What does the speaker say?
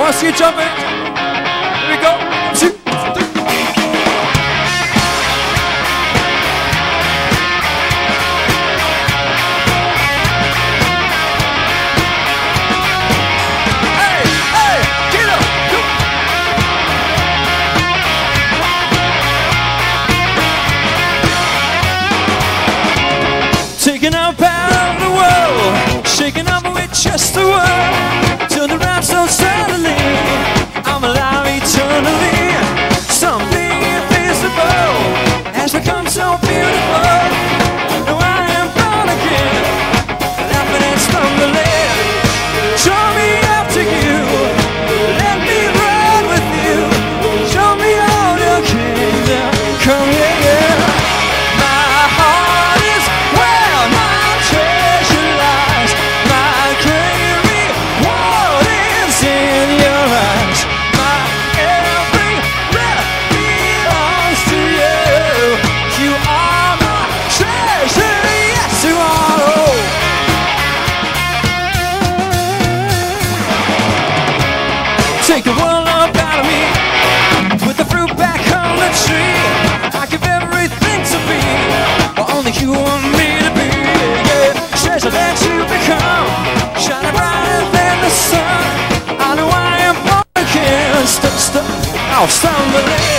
want to see you jumping. Here we go. 2, 3. Hey, hey, get up. Go. Taking up out of the world, shaking up with just the world. Turn around so suddenly, I'm alive eternally. Something invisible has become so beautiful. Now I am born again, laughing and stumbling. Show me up to you, let me run with you. Show me all your kingdom, come here. My heart is where my treasure lies. My great reward is in your eyes. My every breath belongs to you. You are my treasure, yes you are. Oh. Take the world up out of me, put the fruit back on the tree. I give everything to be what only you want me to be. Yeah, treasure that you become, shining brighter than the sun. I know I am born again, stumbling.